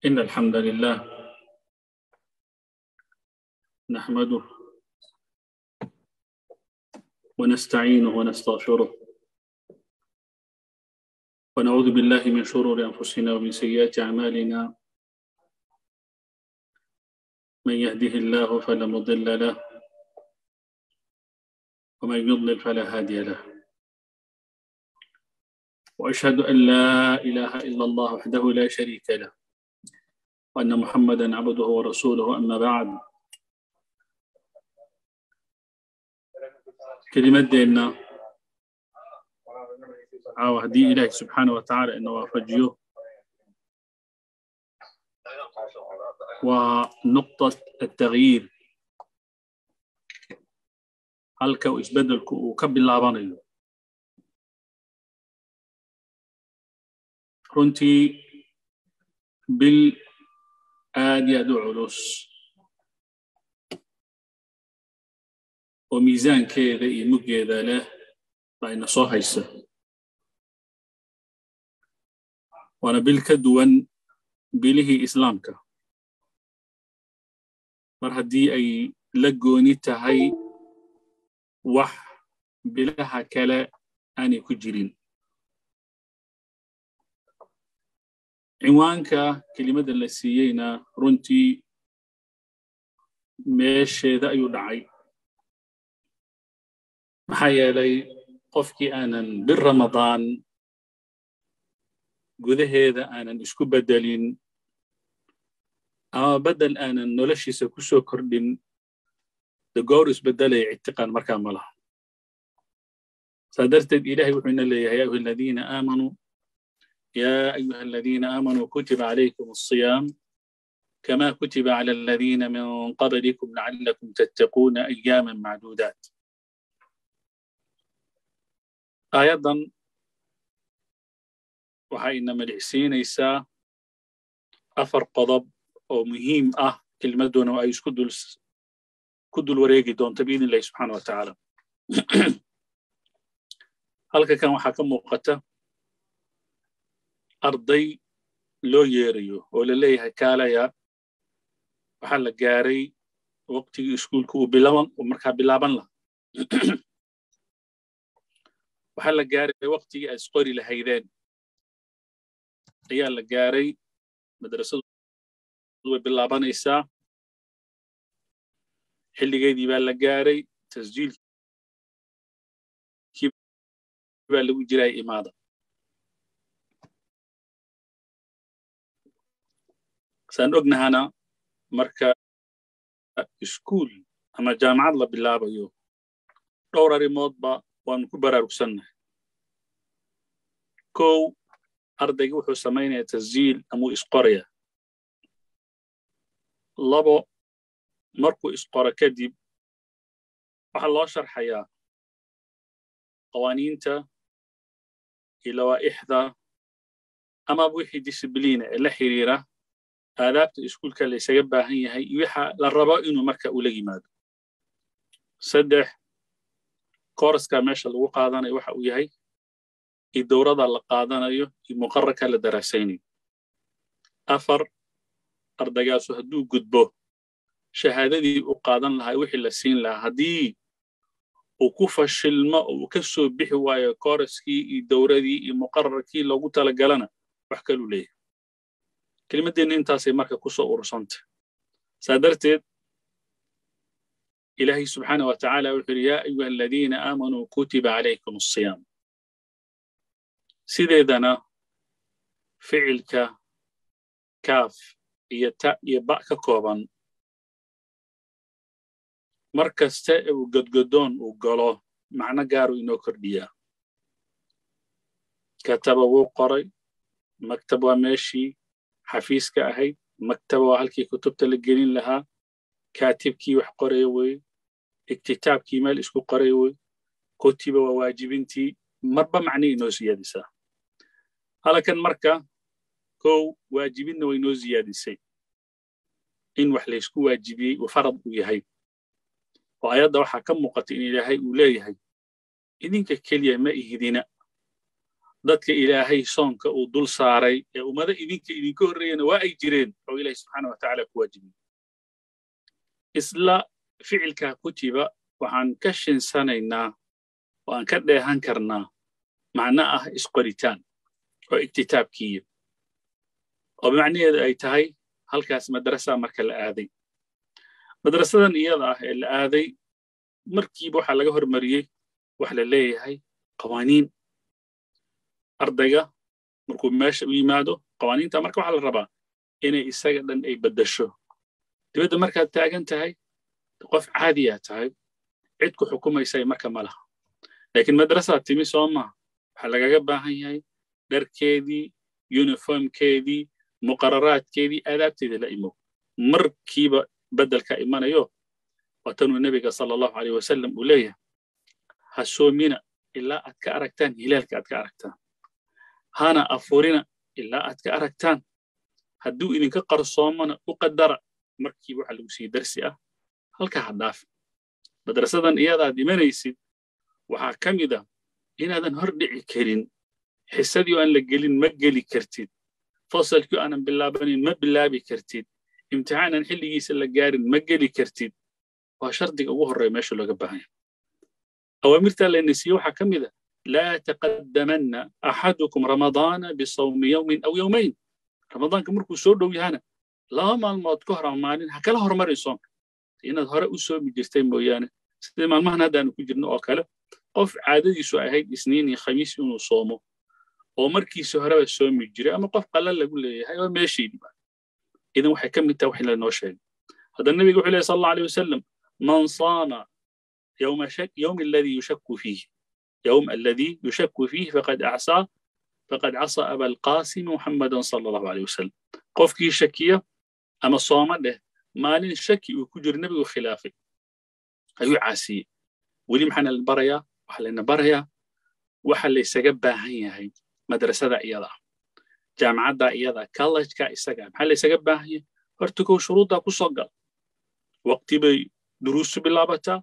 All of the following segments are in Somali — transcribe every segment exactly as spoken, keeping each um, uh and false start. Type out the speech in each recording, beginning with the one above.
إن الحمد لله نحمده ونستعينه ونستغفره ونعوذ بالله من شرور أنفسنا ومن سيئات أعمالنا من يهده الله فلا مضل له ومن يضلل فلا هادي له وأشهد أن لا إله إلا الله وحده لا شريك له وأن محمدًا عبده ورسوله أما بعد كلمة ديننا عاوه دي إله سبحانه وتعالى إنه وافجيه ونقطة التغيير هلك وإسبدل وكب اللعبانية runtii bil aad iyo aad u culus oo miisaankeeda iyo muggeeda leh baa ina soo haysa waana bil ka duwan bilihii islaamka mar haddii ay la gooni tahay wax bilaha kale aanay ku jirin cinwaanka kelimada la siiyeyna runtii meesheeda ayuu dhacay maxaa yeelay qofkii aanan bil ramadaan gudaheeda aanan isku bedelin ama bedel aanan noloshiisa ku soo kordhin de goor isbedelaya ictiqaan markaa ma laha saa darteed ilaahay wuxuu ina leeyahay ya ayuha aladiina aamanuu يا أيها الذين آمنوا كتب عليكم الصيام كما كتب على الذين من قبلكم لعلكم تتقون أياما معدودات أيضا وحين ملحسين إيسا أفر قضب أو مهم أه كلمة دون وأيس كدل كدل وريقي دون تبين الله سبحانه وتعالى هل كان وحكم موقته arday loo yeerayo oo la leeyahay kaalaya waxaa la gaaray waqtigii iskuulka uu bilaaban oo markaa bilaaban lahaa waxaa la gaaray waqtigii ay isqori lahaydeen ayaa la gaaray madrasadu way bilaabanaysaa xilligeedii baa la gaaray tasjiilkii baa lagu jiray imaada saan ognahana marka iskuul ama jaamacad la bilaabayo dhowr arrimoodba waanu ku baraarugsannahay kow ardayga wuxuu samaynayaa tasjiil ama uu isqoraya labo markuu isqoro kadib waxaa loo sharxayaa qawaaniinta iyo lawaa'ixda ama wixii discibliina ee la xiriira aadaabta iskuulka la isaga baahan yahay iyo waxa la rabo inuu marka ula yimaado saddex kooraska meesha lagu qaadanayo waxa uu yahay iyo dowrada la qaadanayo iyo muqarrarka la daraasaynayo afar ardaygaas hadduu gudbo shahaadadii uu qaadan lahaa wixii la siin lahaa haddii uu ku fashilmo oo uu ka soo bixi waayo kooraskii iyo dowradii iyo muqarrarkii loogu talagalana wax kalu leeyahay كلمتين انت سي marka ku soo urursanta saadarteed ilaahi subhanahu wa ta'ala wuxuu ya ayuha alladina aamanu kutiba alaykum as-siyam sideedana ficilka kaaf iyo ta iyo ba ka kooban markasta uu gadgadoon uu galo macna gaar uu inoo kordhiya kataba wuu qoray maktab waa meeshii xafiiska ahayd maktaba waa halkii kutubta la gelin lahaa kaatibkii wax qoraya wey iktitaabkii meel isku qoraya wey kutiba waa waajibintii marba macnii inoo siyaadisaa halakan marka kow waajibinna way inoo siyaadisay in wax laysku waajibiyey uu farad u yahay oo ayadda waxaa ka muuqata in ilaahay uu leeyahay idinka keliya ma ihidina dadka ilaahay soonka uu dul saaray ee ummada idinka idinka horreeyana waa ay jireen oo ilaahay subxaanahu wa tacaala ku waajibiyey isla ficilkaa kutiba waxaan ka shinsanaynaa oo aan ka dheehan karnaa macno ah isqoritaan oo igtitaabkiiya oo bimacnaheedu ay tahay halkaas madrasa marka la aaday madrasadan iyada ah ee la aaday markiiba waxaa laga hormariyey wax la leeyahay qawaaniin ardayga markuu meesha u yimaado qawaaniinta marka waxaa la rabaa inay isaga dhan ay beddasho dibadda markaad taagan tahay qof caadiyaa tahay cid ku xukumaysay marka ma laha laakiin madrasaad timi soo maha waxaa lagaga baahan yahay dharkeedii uniformkeedii muqararaadkeedii aadaabteedii la imo markiiba beddelka imanayo watanuu nebiga sala allahu calayh wasalam uu leeyahay ha soomina ilaa aad ka aragtaan hilaalka aad ka aragtaan hana afurina ilaa aad ka aragtaan hadduu idinka qarsoomana u qadara markiiba waxa lagu sii darsi ah halkaa ha dhaaf madrasadan iyadaad imanaysid waxaa ka mid ah inaadan hor dhici karin xisadii oo aan la gelin ma geli kartid fasalkii aanan bilaabanin ma bilaabi kartid imtixaanan xilligiisa la gaarin ma geli kartid waa shardiga ugu horreeya meesha looga baahan yahay awaamirtaa layna siiye waxaa ka mid ah laa taqaddamanna axadukum ramadaana bisawmi yawmin aw yawmayn ramadaanka markuu soo dhow yahana laba maalmood ka hor ama maalin ha kala hormarin soonka inaad hore u soomi jirtay mooyaane sidii maalmahan haddaanu ku jirno oo kale qof caadadiisu ahayd isniin iyo khamiis inuu soomo oo markiisa horeba soomi jiray ama qof qalal lagu leeyahay oo meeshaydii baa idan waxay ka mid tahay wax in lanoo sheegay haddana nabiga wuxuu leeyahy sal allahu alayh wasalam man saama yawma shak yawmi alladii yushakku fiihi yawm alladii yushakku fiihi faqad acsaa faqad casa aba alqaasim muxammadan sala allahu alayh wasalam qofkii shakiya ama sooma dheh maalin shaki uu ku jiro nebigu khilaafay ayuu caasiyey weli maxaana la barayaa waxaa layna barayaa waxa laysaga baahan yahay madrasada iyada ah jaamacadda iyada college-ka isaga maxaa laysaga baahan yahay horta kow shuruuddaa ku soo gal waqti bay duruustu bilaabataa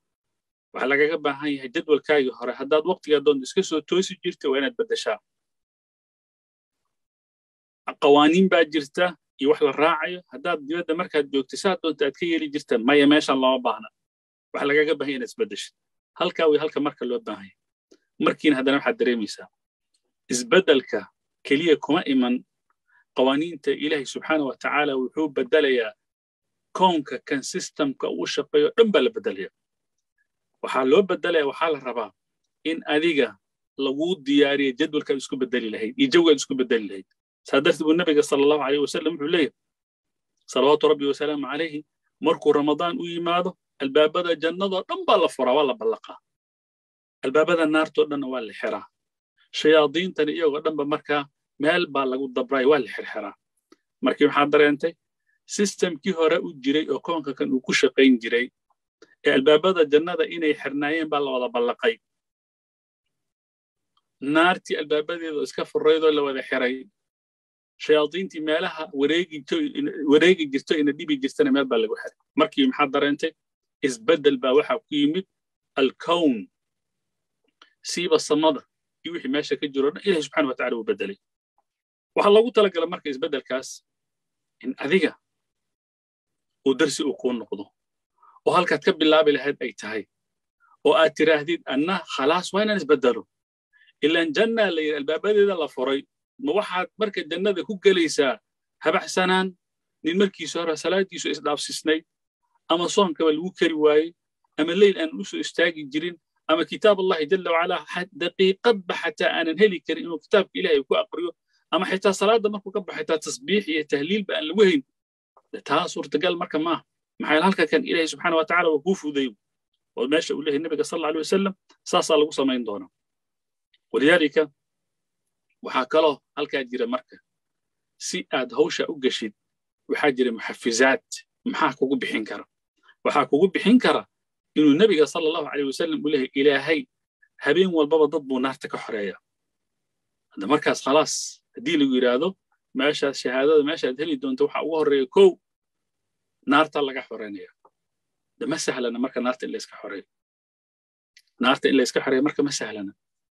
waxaa lagaga baahan yahay jadwalkaagii hore haddaad waqtigaa doonto iska soo toosi jirta waa inaad beddeshaa qawaaniin baa jirta iyo wax la raacayo haddaad dibadda markaad joogto saa doonta aad ka yeeli jirta maya meeshan looma baahna waxa lagaga baahan yahay inaad isbeddeshid halkaa way halka marka loo baahan yahay markiina haddana waxaad dareemaysaa isbeddelka keliya kuma iman qawaaniinta ilaahay subxaana wa tacaala wuxuu beddelayaa koonka kan systemka uu shaqeeyo dhan baa la beddelaya waxaa loo beddelaya waxaa la rabaa in adiga laguu diyaariyo jadwalkaad isku beddeli lahayd iyo jawgaad isku beddeli lahayd saa darteed buu nabiga sala allahu calayh wasalam wuxuu leeyahay salawaatu rabbi wasalaamu calayhi markuu ramadaan u yimaado albaabada jannadoo dhan baa la furaa waa la ballaqaa albaabada naartoo dhanna waa la xiraa shayaadiintana iyagoo dhanba markaa meel baa lagu dabraaya waa la xirxiraa markii waxaa dareentay sistemkii hore u jiray oo koonka kan uu ku shaqayn jiray ee albaabada jannada inay xirnaayeen baa la wada ballaqay naartii albaabadeedoo iska furaydoo la wada xiray shayaadiintii meelaha wareegi jirto ina dhibi jirtana meel baa lagu xiray markii maxaa dareentay isbeddel baa waxaa ku yimid alkown siiba samada iyo wixii meesha ka jiro dhan ilahi subxana wa tacala uu beddelay waxaa loogu talagala marka isbeddelkaas in adiga uu darsi uu kuu noqdo oo halkaad ka bilaabi lahayd ay tahay oo aad tiraahdid anna khalaas waa inaan isbeddelo ilaan jannaa la yidhi albaabadeeda la furay ma waxaad marka jannada ku gelaysaa habaxsanaan nin markiisa hore salaadiisu isdhaafsisnayd ama soonkaba lagu kari waayey ama leyl aan u soo istaagi jirin ama kitaab allahi jalla wacalaa daqiiqadba xataa aanan heli karin inuu kitaabka ilaahay ku aqriyo ama xitaa salaadda markuu ka baxo xitaa tasbiix iyo tahliilba aan lagu hayn taa suurtagal marka maaha maxaa yeele halka kan ilaahay subxaana wa tacala waa kuu fuday oo meesha uu leeyahay nabiga sal alla alay wasalam saasaa lagu samayn doonaa walidaalika waxaa kaloo halkaa jira marka si aad hawsha u geshid waxaa jira muxafizaad maxaa kugu bixin kara waxaa kugu bixin kara inuu nabiga sala allahu calayh wasalam uu leeyahay ilaahay habeen walbaba dad buu naarta ka xoreeya hadda markaas khalaas haddii lagu yidhaahdo meeshaas shahaadada meeshaad heli doonto waxaa ugu horreeya kow naarta laga xoreynaya de ma sahlana marka naarta in la iska xoreeyo naarta in la iska xoreeyo marka ma sahlana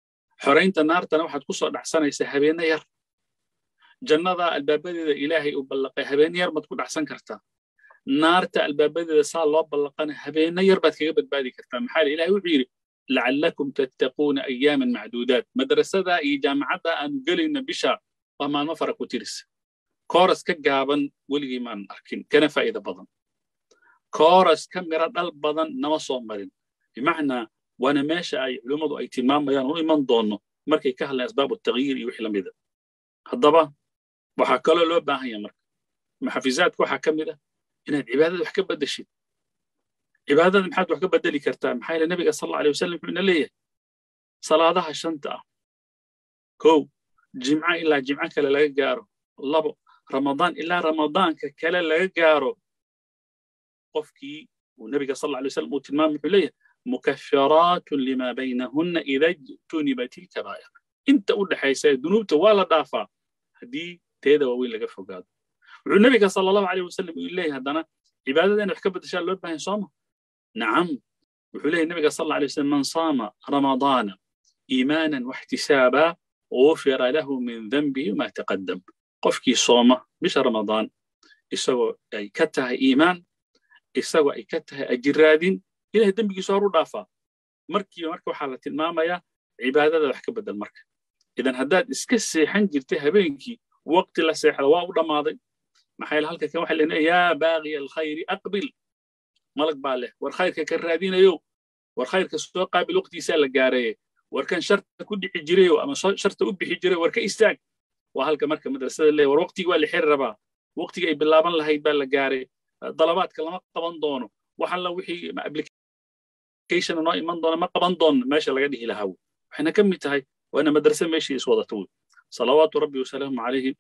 xoraynta naartana waxaad ku soo dhacsanaysaa habeena yar jannada albaabadeeda ilaahay uu ballaqay habeena yar baad ku dhacsan kartaa naarta albaabadeeda saa loo ballaqana habeena yar baad kaga badbaadi kartaa maxaa ilaahay wuxuu yidhi lacallakum tattaquuna ayaaman macduudaat madrasada iyo jaamacadda aanu gelayna bisha waa maalmo fara ku tiris kooras ka gaaban weligii maan arkin kana faa'iido badan kooras ka mira dhal badan nama soo marin bimacnaa waana meesha ay culimmadu ay tilmaamayaan u iman doono markay ka hadlaan asbaabu tagyiir iyo wixii la mida haddaba waxaa kaloo loo baahan yahay marka maxafizaadka waxaa ka mid ah inaad cibaadada wax ka beddeshid cibaadada maxaad wax ka beddeli kartaa maxaa yeele nabiga sal alla alay wasalam wuxuu ina leeyahay salaadaha shanta ah kow jimca ilaa jimco kale laga gaaro labo ramadaan ilaa ramadaanka kale laga gaaro qofkii uu nabiga sal alla alay wasalam uu tilmaamay wuxuu leeyahay mukafiraatun lima baynahunna ida jtunibat ilkabaa'ir inta u dhaxaysa dunuubta waa la dhaafaa haddii teeda waaweyn laga fogaado wuxuu nabiga sal allahu alayh wasalam uu leeyahay haddana cibaadada in wax ka beddeshaa loo baahan sooma nacam wuxuu leeyahay nabiga sal alla alay wasalam man saama ramadaana iimaanan waxtisaaba غفر له من ذنبه ما تقدم قفكي صومة مش رمضان إسوا أي كتها إيمان إسوا أي كتها أجرادين إلى الذنب يصاروا ضافا مركي مركي وحالة الماما يا عبادة ذا حكي بدل مرك إذا هداد إسكسي حنجرتها بينكي وقت لا سيحل واو ماضي ما حيل هلك كم حل يا باغي الخير أقبل ملك باله والخير ككرادين يو والخير كسوق قابل وقت يسال جاريه warkan sharta ku dhici jiray ama sharta u bixi jiray warka istaag waa halka marka madrasada leeyahay war waqtiga waa la xir rabaa waqtiga ay bilaaban lahayd baa la gaaray dalabaadka lama qaban doono waxa la wixii application noo iman doona ma qaban doono meesha laga dhihi lahaa waxayna ka mid tahay waana madrasa meeshii is wadato salawaatu rabbi wa salaamu alayhi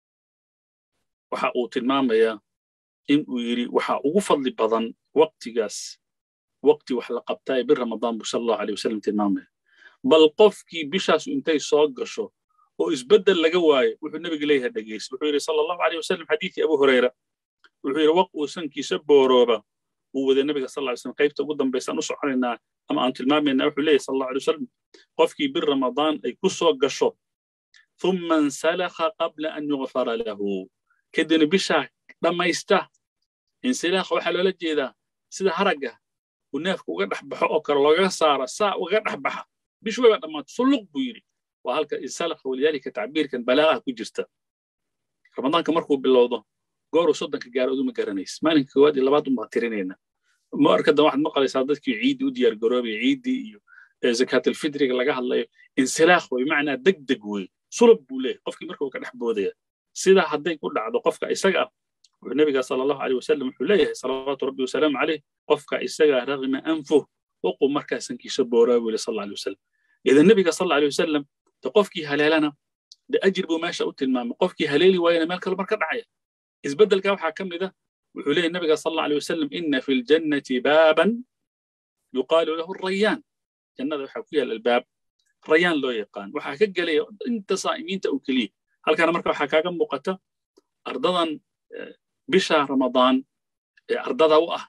waxa uu tilmaamayaa in uu yiri waxa ugu fadli badan waqtigaas waqti wax la qabtay bir ramadaan sallallahu alayhi wasallam tilmaamaya bal qofkii bishaas intay soo gasho oo isbedel laga waayo wuxuu nabiga leeyahay dhageys wuxuu yiri sallallahu alayhi wasallam xadiisi abu hurayra wuxuu yiri waqt uu sankiisa boorooba uu wada nabiga sallallahu alayhi wasallam qaybta ugu dambaysan u soconaynaa ama aan tilmaamayna wuxuu leeyahay sallallahu alayhi wasallam qofkii bir ramadaan ay ku soo gasho thumma salakha qabla an yughfara lahu kadina bisha dhamaysta insilakh waxa loola jeedaa sida haraga uu neefku uga dhaxbaxo oo kale looga saaro saa uga dhaxbaxa بشوي بعد ما تسلق بيري وهلك السلخ ولذلك تعبير كان بلاغه كجرتا رمضان كمركو باللوضه قورو صدق قارو دو مقرنيس مالك وادي لبادو ما ترينينا ما اركد واحد مقال صادتك عيد وديار قروبي عيدي زكاه الفطر لغا هدلاي انسلاخ بمعنى دقدق وي صلب بوله قفكي مركو كدخبوديا سيده حدي ku dhacdo qofka isaga nabiga sallallahu alayhi wasallam xulayhi salawatu rabbi wa salam alayhi qofka isaga ragma anfu وقو مركز كيسو بوراوي صلى الله عليه وسلم إذا النبي صلى الله عليه وسلم تقفكي هلالنا ده أجرب ما شاءت المام قفكي هلالي وين مالك المركز عيا إذ بدل كوحا كم ده وحوليه النبي صلى الله عليه وسلم إن في الجنة بابا يقال له الريان جنة حكيها للباب ريان لو يقان وحكى لي أنت صائمين تأكلي هل كان مركز حكا كم مقتا أرضا بشهر رمضان أرضا وأه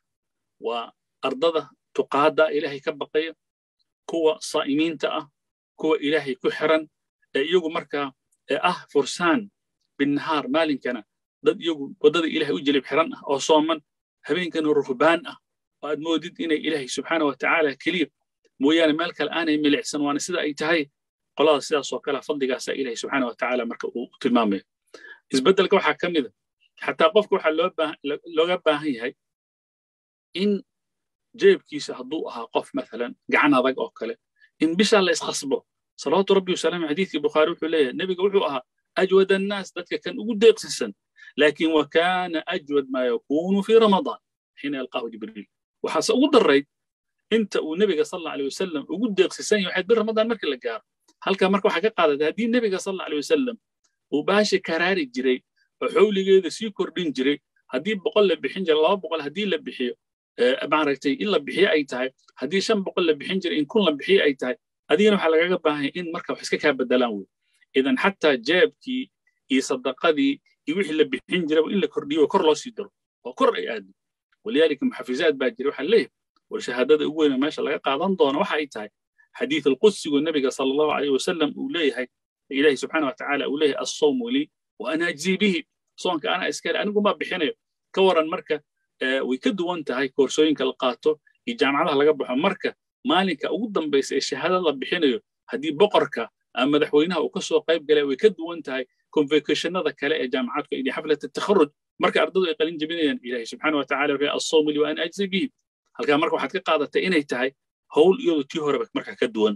وأرضا تقادا إلهي كبقية كوا صائمين تأه كوا إلهي كحرا يجو مركا أه فرسان بالنهار مالين كان ضد يجو وضد إلهي يجلب حران أو صوما هبين كانوا رهبان أه وقد مودد إن إلهي سبحانه وتعالى كليب مويان مالك الآن يملع سنوان سيدا أي تهي قلا سيدا صوكلا فضل قاسا إلهي سبحانه وتعالى مركا تلمامه إذ بدل كوحا كمذا حتى قفك وحا لو قبا هي هاي إن جيبكيسا هدو أها قف مثلا قعنا ضاق أو كله إن بشا الله يسخصبه صلاة ربي وسلام حديث بخاري وحليه النبي قوحو أها أجود الناس ذاتك كان أقول ديق سنسن لكن وكان أجود ما يكون في رمضان حين يلقاه جبريل وحاسا أقول الرئيد أنت والنبي صلى الله عليه وسلم أقول ديق سنسن يوحد بر رمضان مركي لقار هل كان مركو حقا قادة هذه النبي صلى الله عليه وسلم وباشي كراري جري وحولي قيدة سيكور دين جري هدي بقول لبحنجر الله بقول هدي لبحيه maaragtay in la bixiyo ay tahay hadii shan boqol la bixin jiray in kun la bixiyo ay tahay adina waxa laga baahan in marka wax iska ka bedelaan way idan hatta jeebkii iyo sadaqadii iyo wixii la bixin jiray in la kordhiyo kor loo sii daro oo kor ay aad waliyaalika muhafizaad baa jiray waxa leeyahay war shahaadada ugu weyn meesha laga qaadan doono waxa ay tahay حديث القدس والنبي صلى الله عليه وسلم أوليه إلهي سبحانه وتعالى أوليه الصوم لي وأنا أجزي به صومك أنا إسكال أنا قم بحني كورا مركة آه ويكدوا أنت هاي كورسوين كالقاتو الجامعة لها لقبها مركة مالك أوضا بيس الشهادة الله بحني هدي بقرك أما دحوينها وقصوا قيب قال ويكدوا أنت هاي كونفيكيشن هذا كلاء جامعاتك إلى حفلة التخرج مركة أرضو يقلين جبينيا إلهي سبحانه وتعالى في الصوم لي وأنا أجزي به هل كان مركة حتى قاعدة إني تهاي هول يو تيهربك مركة كدوان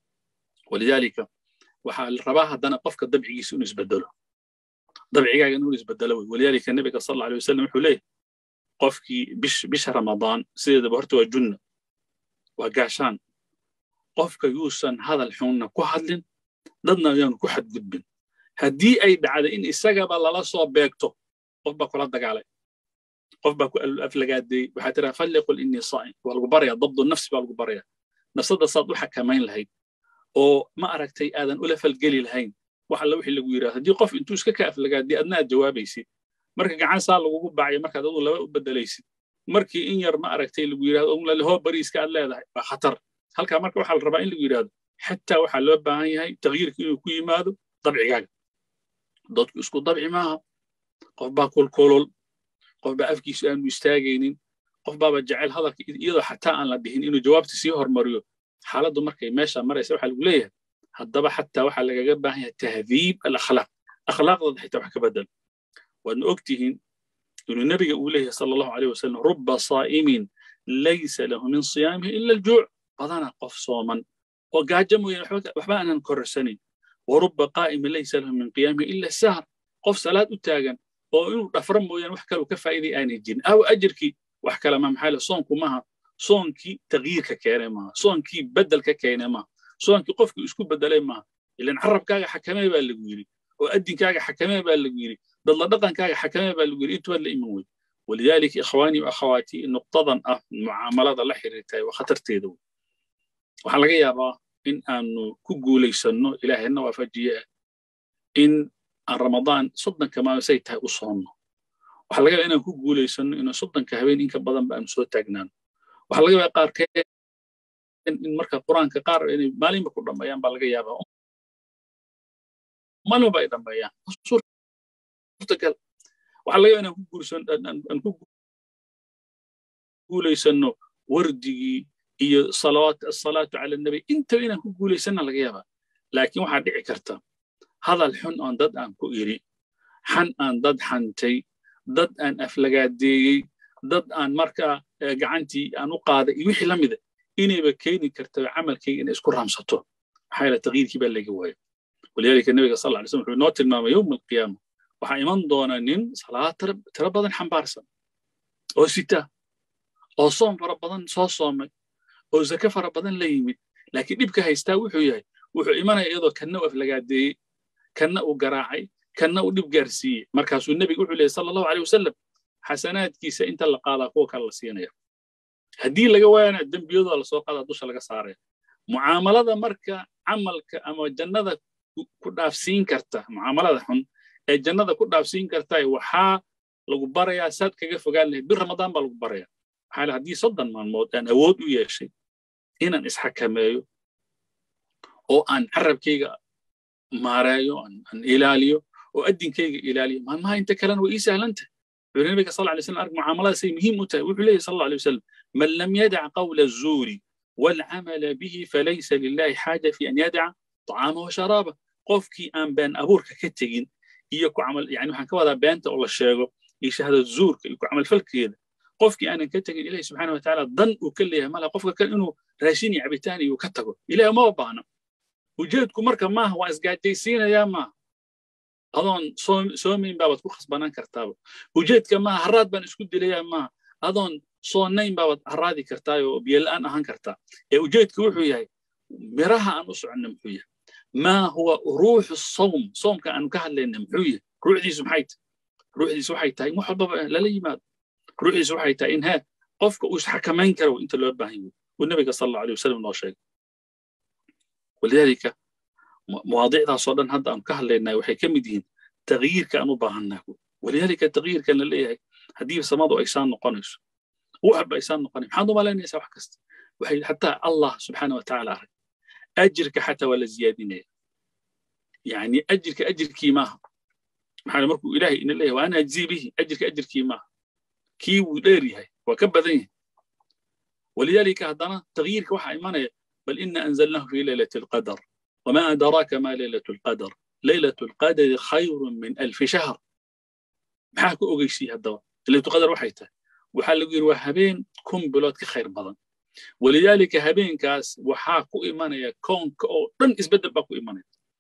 ولذلك وحال رباها دنا قفك الضبع يسون يسبدله ضبع يجا نور يسبدله ولذلك النبي صلى الله عليه وسلم حليه قفك بش بش رمضان سيد بهرت وجنة وقاشان قفك يوسن هذا الحون كحدلن ضدنا يوم كحد جبن هدي أي بعد إن السجب الله صوب بيكتو قف بقول هذا عليه قف بقول الأفلقات دي وحتى فليقل إني صائم والجبرية ضد النفس والجبرية نصد صدوحة كمان لهي oo ma aragtay aadan ula falgeli lahayn waxa la wixii lagu yiraahdo hadii qof intuu iska kaaf laga hadii adna jawaabaysid marka gacan saa lagu baaciyo marka dad laba u bedelaysid markii in yar ma aragtay lagu yiraahdo oo la hoo bariiska aad leedahay waa khatar halka marka waxa la rabaa in lagu yiraahdo xataa waxa loo baahan yahay tagyiirka inuu ku yimaado dabcigaaga dadku isku dabci maaha qof baa kul kulul qof baa afkiisa aan istaagaynin qof baa jecel hadalka iyadoo xataa aan la dhihin inuu jawaabta sii hormariyo حالته مركي ماشى مرة يسوي حلو ليه هالضبع حتى واحد اللي جابها هي تهذيب الأخلاق أخلاق ضد حتى واحد بدل وأن أكتهن إنه النبي يقول صلى الله عليه وسلم رب صائم ليس له من صيامه إلا الجوع قضانا قف صوما وقاعد جمو وحبانا نكرر سنين ورب قائم ليس له من قيامه إلا السهر قف صلاة التاجن وإنه أفرم وين وحكى وكفى إذي آن الجن أو أجركي وحكى لما محال صومكم معها صونكي تغيير ككينما صونكي بدل ككينما صونكي قفك اسكو بدلين ما الا نعرب كاغا حكمه با لغو يري او ادين كاغا حكمه با لغو يري دل دقن كاغا حكمه با لغو يري انت ولا ايموي ولذلك اخواني واخواتي نقطه معاملات لا خيرتay وخطرتيده waxa laga yaabaa in aanu ku guuleysano ilaahayna waafajiye in ramadan soddon kama say tahay u soono waxa laga yaabaa inaan ku guuleysano in soddon ka habeen in ka badan baan soo taagnaan waxa laga yaabaa qaar kale in marka quraanka qaar inay maalinba ku dhameeyaan baa laga yaabaa maalmo bay dhameeyaan suurtagal waxa laga yaabaa inaan ku guursan aan ku guuleysano wardigii iyo salawaat as-salaatu ala nabi inta inaan ku guuleysana laga yaabaa laakiin waxa dhici karta hadal xun oo dad aan ku iri xan aan dad xantay dad aan aflagaadeeyay dad aan marka gacantii aan u qaaday wixii la mid ah inayba keeni karto amalkayga in isku raamsato maxay la tagyiirkii baa laga waayay waliyaalka nabiga sallallahu alayhi wasallam wuxuu noo tilmaamay yawm al-qiyaamah waxa iman doona nin salaad tira badan xambaarsan oo sita oo soom fara badan soo soomay oo zaka fara badan la yimid laakiin dibka haystaa wuxuu yahay wuxuu imanaya iyadoo kana af lagaadeeyay kana uu garaacay kana uu dib gaarsiiyay markaasuu nabiga wuxuu leeyahay sallallahu alayhi wasallam حسناتكيسا انت اللي قادا كو كلا سينيا هدي لغا وانا دنبيودا لا سو قادا دوشا لغا ساري معاملada marka amalka ama jannada ku dhaafsiin karta معاملada xun ee jannada ku dhaafsiin karta waxa lagu barayaa sad kaga fogaan leh bir ramadaan baa lagu barayaa xal hadii soddon maalmood aan awood u yeeshay inaan isxakameeyo oo aan carabkayga maareeyo aan ilaaliyo oo adinkayga ilaaliyo ma inta kalena way sahlanta النبي صلى الله عليه وسلم أرجع معاملات سي مهم وحليه صلى الله عليه وسلم من لم يدع قول الزور والعمل به فليس لله حاجة في أن يدع طعامه وشرابه قفكي أن بين أبورك كتجين يكو عمل يعني وحن كذا بنت والله الشاغو يشهد الزور يكو عمل فلك كذا قفكي أنا كتجين إليه سبحانه وتعالى ضن وكلها ملا قفك كان إنه راشيني عبتاني وكتجو إليه ما وبانا وجدكم مركب ما هو أسقاط جيسين يا ما أظن صوم صومين بابد كل خصبانان كرتابو وجد كما هراد بان اسكود ليا ما أظن صونين بابد هرادي كرتايو بيلان أهان كرتا وجد كوحو ياي مراها أن أسعى النمحوية ما هو روح الصوم صوم كأن كهل النمحوية روح دي سبحيت روح دي سبحيت هاي محبب لا لي ماد روح دي سبحيت إنها قفك وش حكمين كرو أنت اللي باهي والنبي صلى الله عليه وسلم الله شيء ولذلك مواضيع صدن هذا أم كهل لنا وحي كمدين تغيير كأنه باهناه ولذلك التغيير كان لليه هدي سماضو إيسان نقنش وحب إيسان نقنش حانو ما لين يسوي حكست وحي حتى الله سبحانه وتعالى أجرك حتى ولا زيادين يعني أجرك أجر كيما محل مركو إلهي إن الله وأنا أجزي به أجرك أجر كيما كي وديري هاي وكبذين ولذلك هذا تغيير كوحة إيمانية بل إن أنزلناه في ليلة القدر وما أدراك ما ليلة القدر ليلة القدر خير من ألف شهر محاكو أغيشي هذا ليلة القدر وحيته وحال يقول وهبين كم بلوتك خير بضن ولذلك هبين كاس وحاكو إيمانية كون كو رن إسبدل باكو إيمانية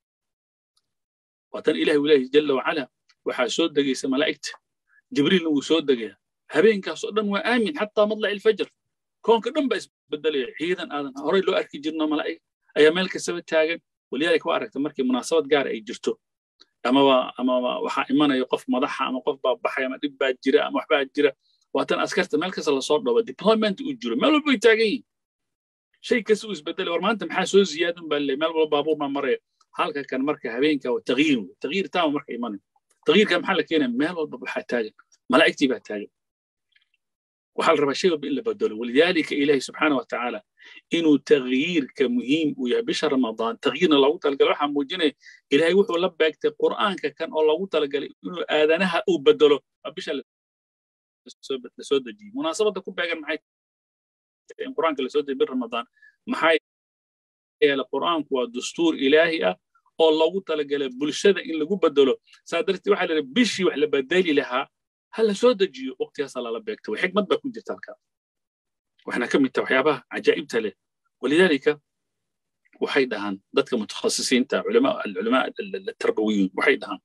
وطن إلهي وإلهي جل وعلا وحا سود دقيس ملائكته جبريل وسود دقيا هبين كاس رن وآمن حتى مطلع الفجر كون كدن بس بدل عيدا آذن هوري لو أركي جرنا ملائكة أي مالك سوى تاجن ولذلك وأركت مركي مناسبات جار أي جرتو أما أما وحا إيمانا يقف مضحى أما قف بحيا ما دبا جرا أما وحبا جرا وطن أسكرت مالك سلا صار لو ديبلويمنت وجرا مالو بيتاجين شيء كسوس بدل ورما أنت محاسو زيادة بل مال بابور ما مرة حالك كان مركي هبينك وتغيير تغيير تام مركي إيمانا تغيير كم حالك هنا مال والبابور حتاج ملائكتي بحتاج وحال ربا شيء إلا بدله ولذلك إلهي سبحانه وتعالى إنه تغيير كمهم ويا بشهر رمضان تغيير الله تلقى لوحة موجنة إلهي وحو لبك القرآن كان الله تلقى إنه آذانها أو بدله بشهر لسود دي مناسبة تكون بقى معي القرآن كلسود بين رمضان محاي القرآن هو دستور إلهي الله تلقى بالشدة إن لقوا بدله صادرتي واحد بشي واحد بدالي لها هلا سود دي وقت يصل على بيكته وحكمة بكون جتالك وإحنا كم التوحيابها عجائب تله ولذلك وحيدهان ضدك متخصصين تاع علماء العلماء التربويين وحيدهان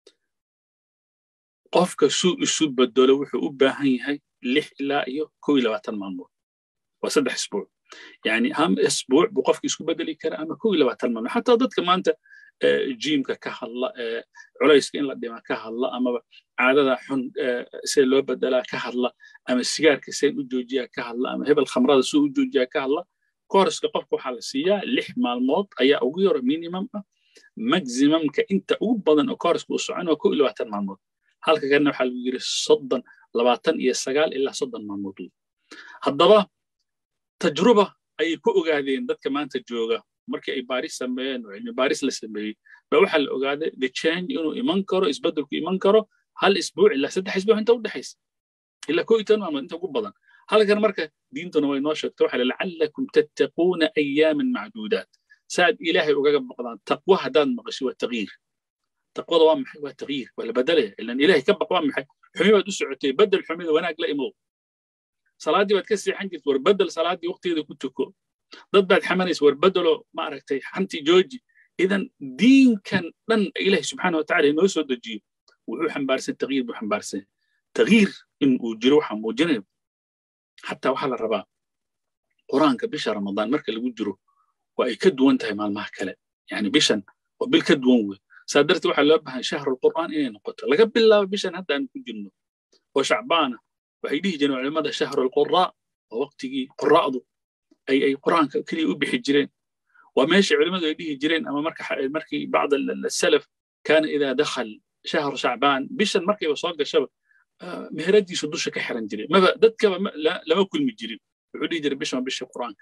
قفك سوء السود بدله وحقوب باهي هاي لح لا يو كوي لواتن مامور وسدح اسبوع يعني هم اسبوع بقفك يسكو بدلي كرا اما كوي لواتن مامور حتى ضدك ما انت جيمك كهلا علايسك إن لديما كهلا أما عادة حن سيل لو بدلا كهلا أما السيجار كسيل وجوجيا كهلا أما هبل الخمرة سو وجوجيا كهلا كورس كقفكو حالسية لح مع الموت أي أوجير مينيمم ماكسيمم كأنت أوبضن أكورس بوسعان وكل وقت مع الموت هل كأنه حال وجير صدًا لبعتن يسجال إلا صدًا مع الموت هالضبا تجربة أي كوجا هذين ذات كمان تجوجا markii ay baaris sameeyeen oo cilmi baaris la sameeyay ba waxa la ogaaday the change inuu iman karo isbeddelku iman karo hal isbuuc ila saddex isbuuc inta u dhaxaysa ila kooytan ama inta ugu badan halkan marka diintuna way noo sheegtay waxa la'allakum tattaquna ayyaman ma'dudat saad ilaahay uga baqdaan taqwa hadaan maqasho waa tagyiir taqwada waa maxay waa tagyiir wala badalay ilan ilaahay ka baq waa maxay xumibaad u socotay badal xumida wanaag la imo salaadii waad ka seexan jirtay war badal salaadii waqtigeeda ku tuko dad baad xamaneys war badalo ma aragtay xanti jooji idan diinkan dhan ilaahay subxaanahu wa ta'aala inoo soo dejiyo wuxuu xambaarsan tagyiir buu xambaarsan tagyiir in uu jiro waxa muujinayo xataa waxa la rabaa quraanka bisha ramadaan marka lagu jiro waa ay ka duwan tahay maalmaha kale yani bishan waa bil ka duwan wey saadartii waxa loo baahan shahrul qur'aan inay noqoto laga bilaabo bishan hadda aan ku jirno oo shacbaana waxay dhihi jireen culimada shahrul qurraa oo waqtigii quraa'du أي أي قرآن كلي أبي حجرين وماشي علماء يديه جرين أما مركي مركي بعض السلف كان إذا دخل شهر شعبان بيش المركي وصاق الشباب آه مهردي صدوش كحرن جرين ما بدك لا لما كل مجرين يقولي جري بيش ما بيش قرآنك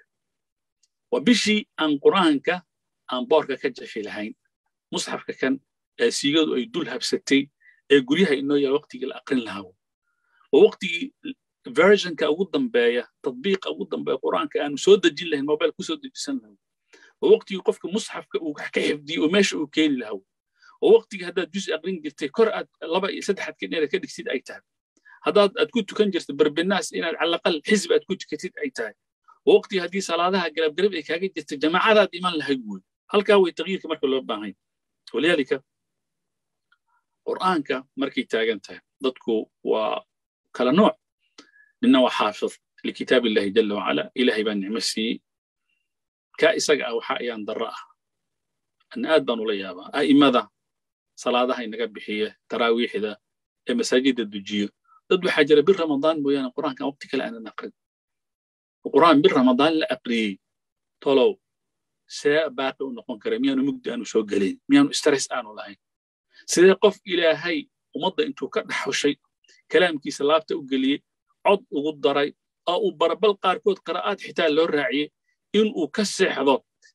وبيشي عن قرآنك عن بارك كجة في الهين مصحف كان سيجاد يدولها بستي يقوليها إنه يا وقتي الأقل لها ووقتي version ka ugu dambeeya tadbiiq ugu dambeeya quraanka aan soo dajin lahayn mobile ku soo dejisan lahayn oo waqtiga qofka mushafka uu ka xifdiyo oo meesha uu keeni lahaa oo waqtiga hadaad juz aqrin jirtay kor aad laba iyo saddex aad keenay ka dhigsid ay tahay hadaad aad ku tukan jirtay barbinaas inaad ala aqal xisb aad ku tukatid ay tahay oo waqtiga hadii salaadaha galab galab ay kaaga jirtay jamaacadaad iman lahayd way halka way tagyiirka marka loo baahan yahay waliyalika quraanka markay taagan tahay dadku waa kala nooc إنه حافظ لكتاب الله جل وعلا إلهي بان نعمسي كائسك أو حائيان دراء أن آدبان وليابا أي ماذا صلاة هاي نقبحية تراويح ذا مساجد الدجية ضد حاجة بالرمضان بيان القرآن كان وقتك لأنا نقل القرآن بالرمضان لا أقري طولو ساء باقي ونقون كرميان ومقدي أنو شوق قليل ميان استرس آنو لهين سيقف إلهي ومضى انتو كدحو شيء كلام كي سلابته وقليل عض وضري أو بربل قاركود قراءات حتى لو راعي إن وكسحض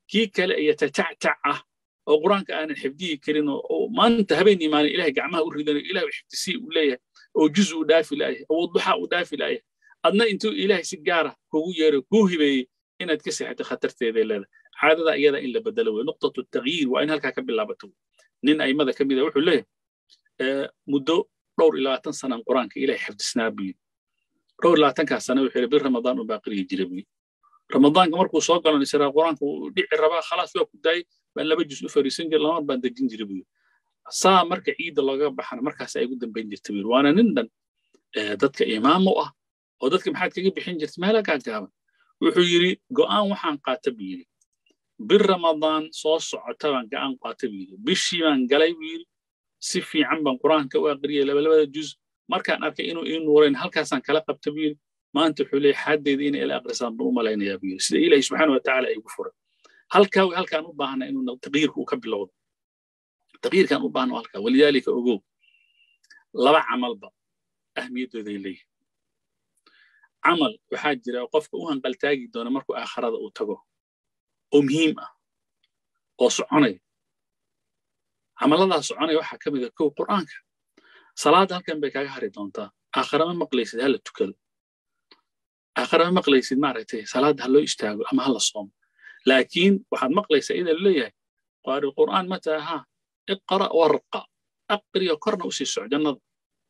كي كلا يتتعتع أو قرآن كأنا حفظيه كرينه أو ما أنت هبيني ما إله جعمها أريد إله وحتسي ولايه أو جزء دافي لايه أو الضحى ودافي لايه أدنى أنتو إله سجارة هو يرى هو هبي إن تكسر حتى خطرت هذا لا هذا أيضا إلا بدلوا نقطة التغيير وإن هلك كبل لعبته نين أي ماذا كمل يروح له آه مدة دور إلى تنسنا القرآن كإله حفظ سنابي دور لا تنكح سنة وحيل بين رمضان وباقي يجربني رمضان كمركو صوت قالوا نسير القرآن ودي الربا خلاص في داي بان لبا جزء فريسين قال لهم بان دجين جربي صا مركا عيد الله بحنا مركاس ay ugu dambeyn jirtay wiil waana nin dhan dadka imaam u ah oo dadka maxaad kaga bixin jirtay meela ka gaaban wuxuu yiri go'aan waxaan qaatay biiri bir ramadan soo socota baan go'aan qaatay biiri bishii baan galay wiil si fiican baan quraanka u aqriyay laba labada juz markaan arkay inuu ii nuureen halkaasaan kala qabtay biiri maanta wuxuu leeyahay xadeed in ila aqrisaan buu malaynayaa biiri sida ilaahay subhanahu wa ta'ala ay ugu furay halka halkaan u baahna inuu taqdiirku ka bilowdo taqdiirkan u baahna halka waliyaalika ogow laba amalba ahmiyadooda leeyahay amal waxa jira qofka u hanqal taagi doona markuu aakhirada uu tago oo muhiim ah oo soconay amalada soconay waxa kamid ah kow quraanka salaad halkan bay kaaga hari doontaa aakhira ma maqlaysid hal tukado aakhira ma maqlaysid maaragtay salaad hal loo istaago ama hal soomo لكن واحد مقليس إذا اللي قارئ القرآن متى ها اقرأ وارقى أقري وقرن وسي السعجنة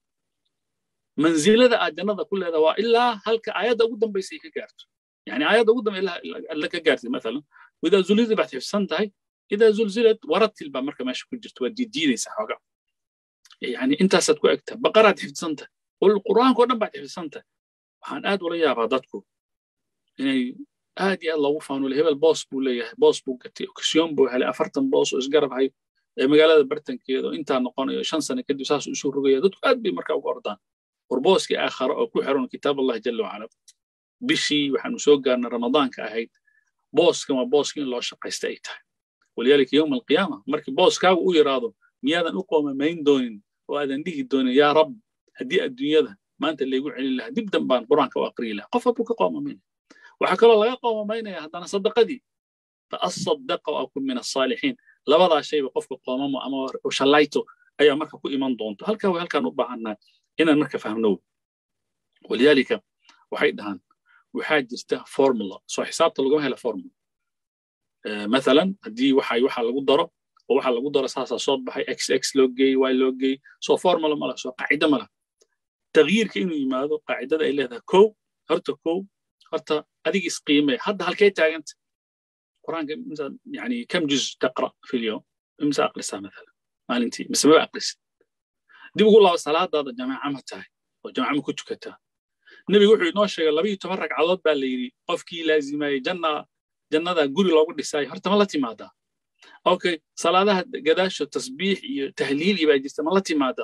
منزل هذا الجنة كل هذا وإلا هل كآيات قدام بيسيك جارت يعني آيات قدام إلا لك جارت مثلا وإذا زلزلت بعد في السنة إذا زلزلت ورت الباب مركب ماشي كل جرت ودي ديني سحوجا يعني أنت ستكو أكتب بقرة في السنة والقرآن كنا بعد في السنة وحن آد ولا يا بعضتكم يعني هادي الله وفان ولا هبل باص بوليه باص بوقتي اوكسيون بو هلا أفرتن باص اسقرب هاي magaalada bartankeedo inta noqonayo shan sano kadib saas u soo rogaya dadku aad bay markaa uga ordaan qurbooski aakhira oo ku xiran kitaab Allah jalla wa ala bishii waxaanu soo gaarnay ramadaanka ahayd booska ma booski in loo shaqaysto ay tahay waliyalika yawm alqiyama markii booskaagu u yiraado miyaadan u qoomamayn doonin oo aadan dhihi doonin yaa rab hadii adduunyada maanta leegu celin lahaa dib dambaan quraanka u aqri lahaa qof buu ka qoomamayn waxa kale laga qoomamaynaya hadana sadaqadii فأصدق وأكون من الصالحين لبضع شيء بقفك قوامه أما وشلايته أي مركب كو إيمان دونته هل كان هل كان أبع عنا إن المركب فهمناه ولذلك وحيدهن وحاج جسته فورمولا سو حساب تلقوها إلى فورمولا آه مثلا دي وحي وحى لقدره ووحى لقدره أساسا صوت بحي إكس إكس لوجي واي لوجي سو فورمولا ملا سو قاعدة ملا تغيير كإنه يماذا قاعدة إلى ذا كو هرت كو هرت أديك إسقيمة حد هالكيت أنت قرآن يعني كم جزء تقرأ في اليوم؟ إمسا أقلسها مثلا ما أنتي بس ما أقلس دي بقول الله الصلاة هذا الجماعة متاعي والجماعة ما كنت كتها النبي يقول إنه الشيء اللي بيتفرج على ضد بالليري قفكي لازم جنة جنة ذا قولي لو قلت ساي هرت ملتي ماذا أوكي صلاة قداش تسبيح تهليل يبقى جست ملتي ماذا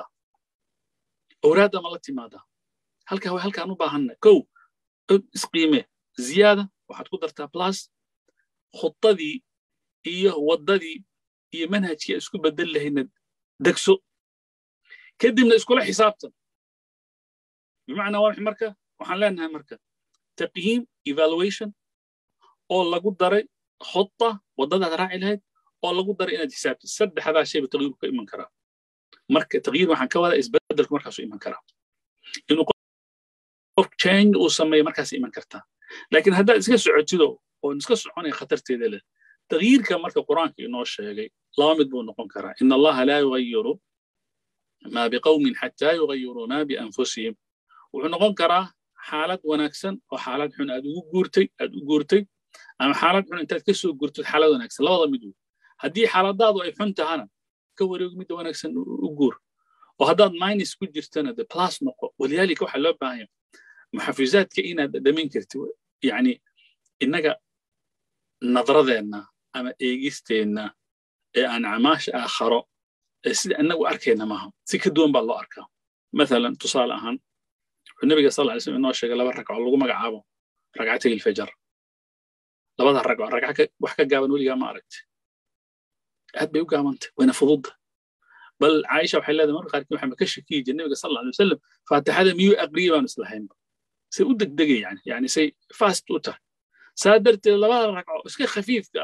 أوراد ملتي ماذا هل كهو هل كانوا باهنا كو اسقيمة زيادة وحتقدر تبلاس خطدي هي وددي هي منهج اسكو بدل لهن دكسو كدمنا اسكو حسابته بمعنى واحد مركه waxaan leenahay marka taqyiim evaluation oo lagu daray khutta wadada raaci lahayd oo lagu daray inaad xisaabtid saddexda shay ba taqyiir ka iman kara marka taqyiir waxaan ka wada isbeddelku markaas iman kara inuu qof change uu sameeyo markaas iman karta laakiin hadda iska socotido oo iska soconay khatarteeda leh taqyiirka marka quraanka inoo sheegay laba mid buu noqon karaa in allaha la yughayyiru ma biqawmin hatta yughayyiru ma bi anfusihim wuxuu noqon karaa xaalad wanaagsan oo xaalad xun aad ugu guurtay aad u guurtay ama xaalad xun intaad ka soo guurtay xaalad wanaagsan labada mid haddii xaaladaadu ay xun tahana ka wareeg mid wanaagsan u guur oo haddaad minus ku jirtana the plus noqo waliyaalika waxa loo baahan yahay muxafizaadka inaad dhamin kartid yani innaga nadradeenna ama eegisteena ee aan camaasha aakharo sida annagu arkayna maaha si ka duwan baa loo arkaa مثلا تصال ahaan النبي صلى الله عليه وسلم إنه شغل لبا ركعة لغو مقعابه ركعتي الفجر لبا ركعة ركعة وحكا قابن ولي ما أردت هاد بيو قامنت وين فضض بل عايشة وحي الله مرة قالت محمد كشكي النبي صلى الله عليه وسلم فاتح هذا ميو أقريبا نسلحين سيودك دقي يعني يعني سي فاست وتا سادرت لبا ركعة اسكي خفيف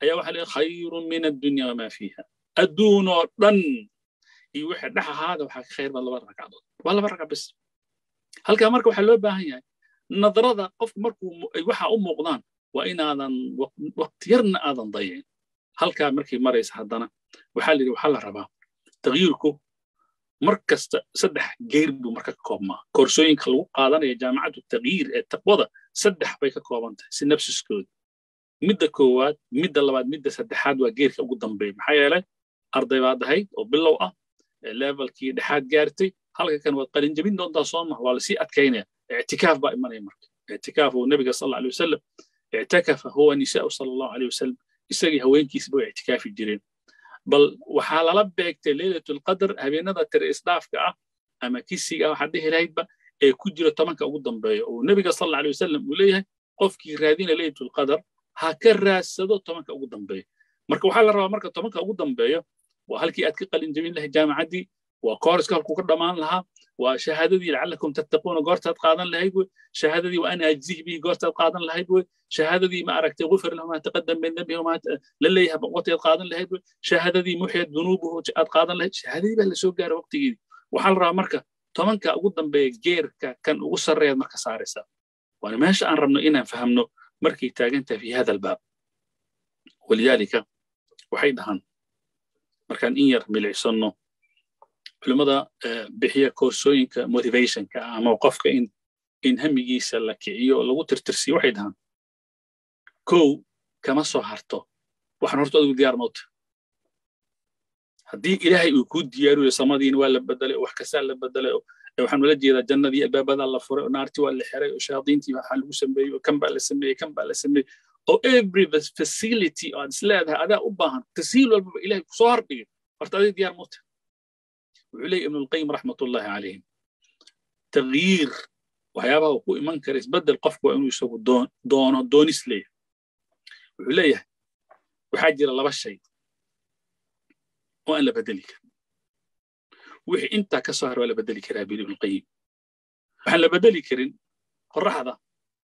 أي واحد خير من الدنيا وما فيها الدون ودن يوحي دحا هذا وحا خير بالله بركة والله بركة بس هل كان مركو حلو باهي نظرة قف مركو وحا أم وقضان وإن هذا وقت يرنا هذا ضيعين هل كان مركي مريس حدنا وحالي وحال ربا تغييركو مركز سدح جيرب ومركز كوما كورسوين خلو قادنا يا جامعة التغيير التقوى سدح بيك كوبانت سنفس سكود مدة كوات مدة لبعد مدة سدحات وجيرك وقدام بي محيالة أرضي بعد هاي وباللوقة ليفل كي دحات جارتي هل كان وقالين جبين دون تصامح ولا سي أتكينه اعتكاف بقى من يمرك اعتكاف والنبي صلى الله عليه وسلم اعتكف هو نساء صلى الله عليه وسلم يسقي هوين كيسبوا اعتكاف الجيرين بل وحال لبيك ليلة القدر هبينا ذا ترئيس دافك أما كيسي أو حده لايبا كجرة تمنك قدام بي والنبي صلى الله عليه وسلم وليه قفكي رادين ليلة القدر هكرر سدو تمنك قدام بي مركو وحال الروا مركو تمنك قدام بي وهلكي أتكي قال جميل له جامعة دي وكورس كالكو كردمان لها وشهادة دي لعلكم تتقون قرتها قادن لهيبو شهادة دي وأنا أجزيه بي قرتها قادن لهيبو شهادة دي ما أركت غفر له ما تقدم من ذنبه وما للي بقوتي قادن لهيبو شهادة دي محيت ذنوبه قادن له شهادة دي بل سوق جار وقت جديد وحال را مركا تمنك قدام بجير كان وصل رياض مركا سارسة وأنا ماشي أن ربنا إنا فهمنا مركي تاجنت في هذا الباب ولذلك وحيدهن مركان إير ملعسنه لماذا بحية كورسوين كموتيفيشن كموقف كإن إن هم يجيس لك إيو لو ترترسي وحيدهن كو كما صهرته وحنا هرتو أدو ديار موت هدي إلهي يكون ديارو يسمادين ولا بدله وحكسال لبدله وحنا ولدي إذا جنة دي الباب هذا الله فرق نارتي ولا حرق وشياطين تي محل سمبي وكم بقى سمبي كم بقى سمبي أو every facility on slab هذا أباهن تسيل إلهي صهر بيه هرتو ديار موت وعلي ابن القيم رحمة الله عليه تغيير وهيابها وقوع منكر يتبدل قفك وأنه يسوي دون دون دون سليه وعليه وحاجر الله بالشيء وأنا بدلك وحي أنت كسهر ولا بدلك رابي ابن القيم وحنا بدلك رين قرح هذا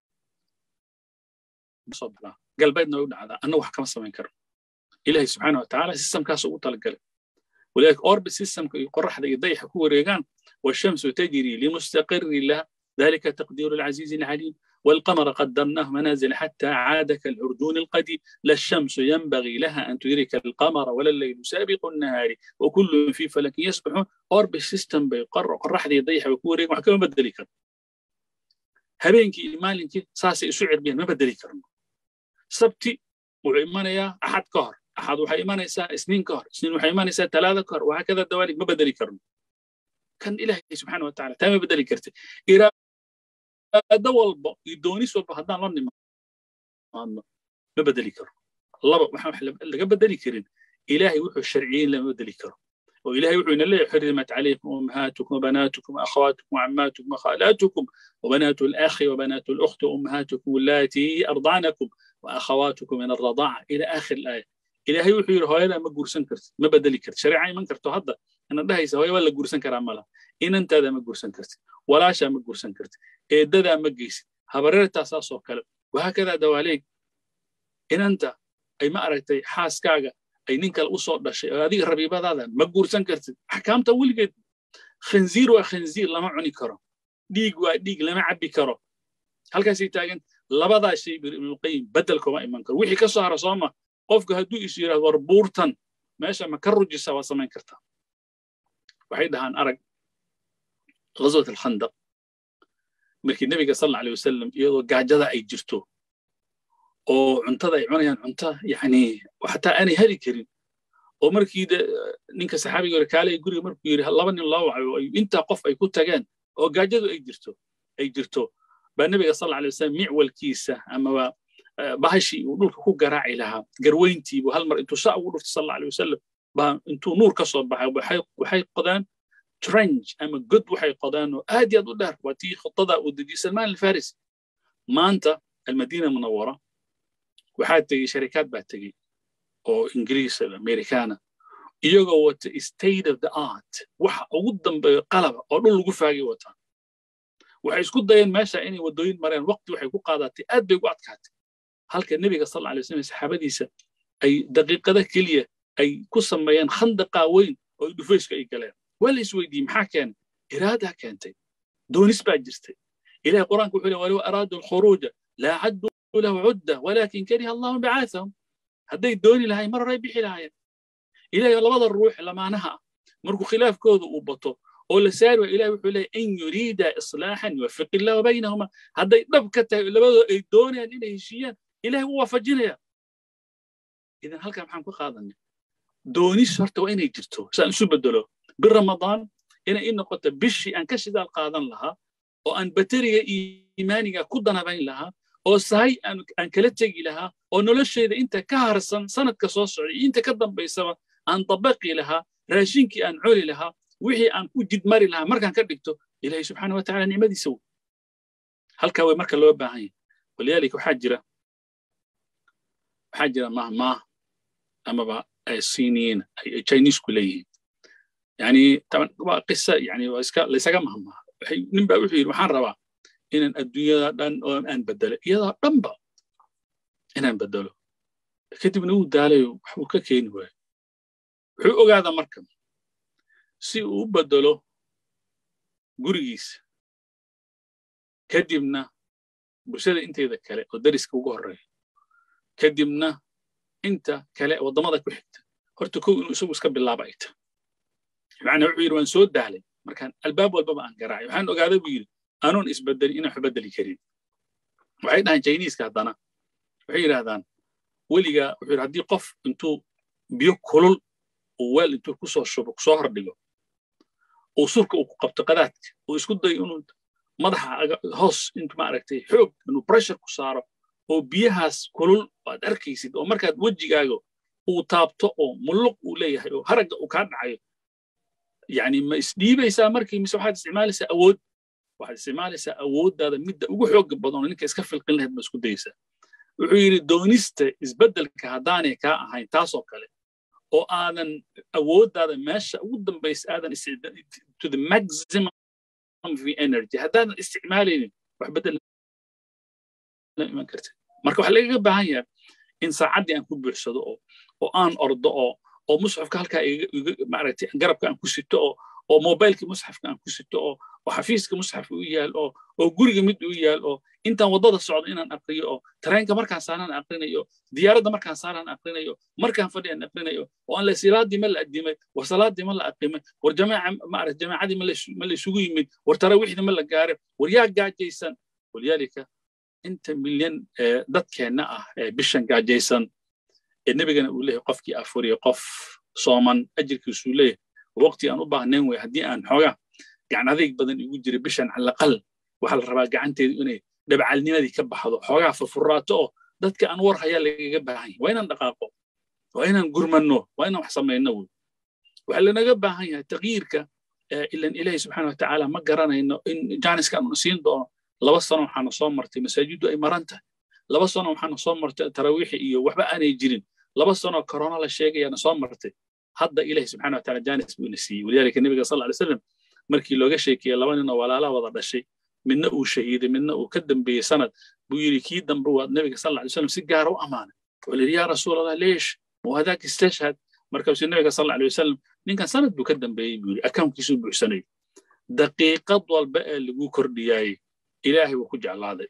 بصبرا قال بيدنا ويبنى هذا أنه وحكم السمين كرم إلهي سبحانه وتعالى سيستم كاسو وطلق قلب ولذلك أورب سيستم يقرح ذا يضيح كو ريغان والشمس تجري لمستقر لها ذلك تقدير العزيز العليم والقمر قدرناه منازل حتى عاد كالعرجون القديم لا الشمس ينبغي لها أن تدرك القمر ولا الليل سابق النهار وكل في فلك يسبحون أورب سيستم بيقرر قرح ذا يضيح كو ريغان وحكم بدلي كرم هبينك إيمانك ساسي سعر بين ما بدلي كرم سبتي وعيمانيا أحد كهر أحد وحي إيمانيسا سنين كهر سنين وحي إيمانيسا ثلاثة كهر وهكذا الدواليك ما بدلي كرم كان إلهي سبحانه وتعالى تام بدلي كرتي إذا دول يدوني سوى بهدان لني ما بدلي كرم الله محمد اللي بدلي كرين إلهي وحي الشرعيين لما بدلي كرم وإلهي وحي إن الله حرمت عليكم أمهاتكم وبناتكم وأخواتكم وعماتكم وخالاتكم وبنات الأخ وبنات الأخت وأمهاتكم اللاتي أرضعنكم وأخواتكم من الرضاعة إلى آخر الآية إلهي وحي هذا ما جورسن كرت ما بدلي كرت شريعة ما كرت هذا أنا ده يسوي ولا جورسن كراملا إن أنت هذا ما جورسن كرت ولا شيء ما جورسن كرت إيه ده ده ما جيس هبررت أساس وكلام وهكذا دواليك إن أنت أي ما أردت حاس كاجا أي نينك الأصول ده شيء هذه الربيبة هذا ما جورسن كرت حكام تقول جد خنزير وخنزير لما عني كرم ديق وديق لما عبي كرم هل كسي تاجن لبضع شيء ابن القيم بدلكم إيمان كرم وحي كسر صامة قفك هدو يصير وربورتن ماشي ما كرج سوا سمين كرتا وحيدها أن أرق غزوة الخندق مركي النبي صلى الله عليه وسلم يضو قاعدة أي جرتو أو عنتظى عنيان عنتا يعني وحتى أنا هذي كريم ومركي نينك صحابي يقول كالي يقول مركي يقول الله بني الله أنت قف أي كنت تجان أو قاعدة أي جرتو أي جرتو بالنبي صلى الله عليه وسلم معول كيسة أما بهشي ونور كو قراعي لها قروينتي وهالمر انتو ساء ونور صلى الله عليه وسلم انتو نور كصب وحي وحي قدان ترنج اما قد وحي قدان وادي ادو دار وتي خطه ودي سلمان الفارسي ما انت المدينه المنوره وحتى شركات باتجي او انجليز امريكانا iyagoo wata state of the art waxa ugu dambeeyo qalab oo dhul lagu faagay wataan waxay isku dayeen meesha inay wadooyin mareen waqti waxay ku qaadatay aad bay ugu adkaatay halka nabiga sallallahu alayhi wasallam saxaabadiisa أي دقيقة ذا كلية أي قصة ميان خندقة وين أو دفيش كأي كلام ولا يسويدي محا كان إرادة كانت دون نسبة جرستي إلى القرآن كحول ولو أرادوا الخروج لا عدوا له عدة ولكن كره الله بعاثهم هذا يدوني لهاي مرة يبيح لهاي إلى يلا الروح لما نهى مركو خلاف كود وبطو ولا سار وإلى وحول إن يريد إصلاحا يوفق الله بينهما هذا يضبكته لما يدوني أن إلى هشيان إلى هو فجنيا إذا هل كان محمد قاضي دوني شرط وين يجرتو سأنسو بدلو بالرمضان إن إن قلت بشي أن كشد القاضي لها وأن بتري إيمانك كدنا بين لها أو صحيح أن أن كلتجي لها أو نلش إذا أنت كهرسن سنة كصوص أنت كدم بيسوا أن طبقي لها راشينك أن علي لها وحي أن وجد مري لها مركان كدكتو إلهي سبحانه وتعالى نعمة سو هل كوي مركان لو بعين ولذلك حجرة حجرة مهما أما بقى الصينيين أي تشاينيز كليين يعني طبعا قصة يعني ليس كمهمة نبقى وحيد وحان ربا إن الدنيا دان أن بدله يدا دنبا إن أن بدله كتب نو دالي وحوك كين هو وحو هذا مركب سي وبدله غوريس كدبنا بشر أنت إذا كلا ودرس كوجهري كدبنا أنت كلا وضمادك وحدة هرتكو إنه يسوي سكب الله بعيد يعني وعير وانسود دالي مركان الباب والباب أن قراعي وحن وقاعد بيجي أنون إسبدل إنا حبدل كريم وعيدنا جاينيس كهذانا وعير هذان ولقى وعير هدي قف أنتو بيوك كلل ووال أنتو كسر الشبك صهر دلو وصرك وقبت قداتك ويسكت ضيقون مضح هوس أنتو ما عرفتي حب إنه بريشر كسارة وبيهاس كلل وأركيسيد ومركاد وجي جاجو وطابطه وملق وليه وهرج وكان عيو يعني ما إسديبه يسا مركي مسوحات استعمال يسا أود واحد استعمال يسا أود هذا مدة وحوق بدون إنك إسكف القلة هاد مسكود ديسا وعير دونيست إسبدل كهداني كا هاي تاسو كله أو آذن أود هذا ماشى أود بيس آذن to the maximum في energy هذا استعمالي وحبدل لا ما كرت مركب حلقة بهاي إن ساعدني أكون بحصده أو آن أرضه أو مصحف كهالك معرفتي قرب كان كوسيته أو موبايل كمصحف كان كوسيته أو حفيز كمصحف ويال أو أو جورج مد ويال أو أنت وضد الصعود إن أقريه أو ترى إنك مركان صارنا أقريه ديار ده مركان صارنا أقريه مركان فدي أن أقريه وأن السيرات دي مل قديمة وصلاة دي مل أقيمة والجماعة معرفة جماعة دي مل مل شوي مد والتراويح دي مل قارب ورياق قاعد جيسان ولذلك أنت مليون ضد كأنه بيشن قاعد جيسان النبي كان يقول له قف كي أفوري قف صامن أجر كسولة وقتي أنا أبغى نوي هدي أن حاجة يعني هذيك بدن يقول جري بيشن على الأقل وحال الرباع عنتي يقولي دبع النيمة ذي كبح هذا حاجة في فراته ذات كأنور هيا اللي جبها هاي وين الدقاقة وين نقول منه وين حصل ما ينوي وحلنا جبها هاي تغيير ك إلا إلهي سبحانه وتعالى ما قرنا إنه إن جانس كانوا نسين دون لبصنا وحنا صامرتي مساجد وإمارته لبصنا وحنا صامرت تراويح إيو وحبا أنا يجرين لبصنا كورونا للشيء أنا صامرتي هذا إلهي سبحانه وتعالى جانس بنسي ولذلك النبي صلى الله عليه وسلم مركي لوجا شيء كي لبنا ولا لا وضع الشيء منه وشهيد منه وكدم بسند بيقول كي دم برو النبي صلى الله عليه وسلم سجاره وأمانة قال يا رسول الله ليش وهذاك استشهد مركب النبي صلى الله عليه وسلم من كان سند بكدم بيقول أكم كيسو بحسني دقيقة والبقى اللي جو كردياي إلهي وكجعل هذا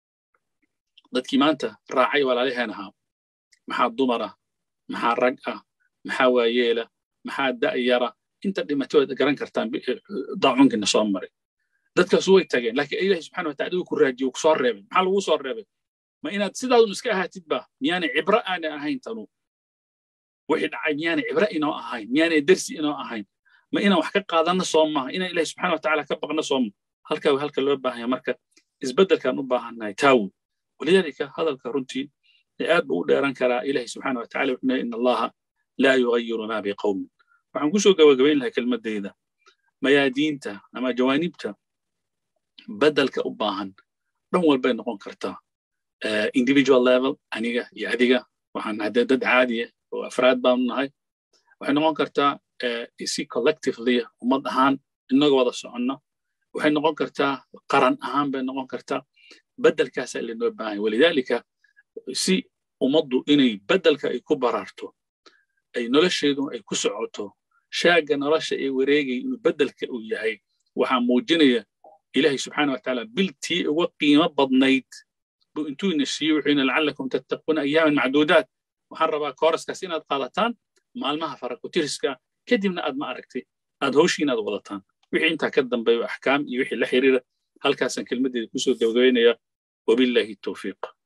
dadkii maanta raacay walaalaheenaha maxaa dumara maxaa rag ah maxaa waayeela maxaa da'yara inta dhimatooda garan kartaan daacunkina soo maray dadkaas way tageen laakiin ilaahay subxaanahu wa ta'aala uu ku raajiyo ku soo reebay maxaa lagu soo reebay ma inaad sidaas iska ahaatid ba miyaana cibra aan ahayn tanu wixii dhacay miyaana cibra inoo ahayn miyaana darsi inoo ahayn ma inaan wax ka qaadano soo maaha inaan ilaahay subxaanahu wa ta'aala ka baqno soo halka halka loo baahan yahay marka isbeddelkan u baahannahay taawu ولذلك هذا الكرنتي لأب ودارن كرا إلهي سبحانه وتعالى إن الله لا يغير ما بقوم وعن كسو جوابين لها كلمة ديدا ما يدينته أما جوانبته بدل كأباهن رموا البين نقول كرتا uh, individual level أنيجا يعديجا وعن عدد عادية وأفراد بام هاي وحنا نقول كرتا يسي collectively ومضحان إنه وضع سعنا وحنا نقول كرتا قرن أهم بين نقول كرتا بدل كاس اللي نوباهي ولذلك سي ummaddu inay beddelka ay ku baraarto ay nolosheedu ay ku socoto shaaga nolosha ee wareegay inuu beddelka uu yahay waxaa muujinaya ilaahay subxaana watacaala biltii uga qiimo badnayd buu intuu ina siiyey wuxuu ina lacallakum tattaquuna ayaaman macduudaat waxaan rabaa kooraskaas inaad qaadataan maalmaha farakutiriska kadibna aad ma aragtay aad hawshii inaad wadataan wixii intaa ka dambeeyo axkaam iyo wixii la xiriira halkaasaan kelmaddeeda kusoo gabagabaynaya wabillahi tawfiiq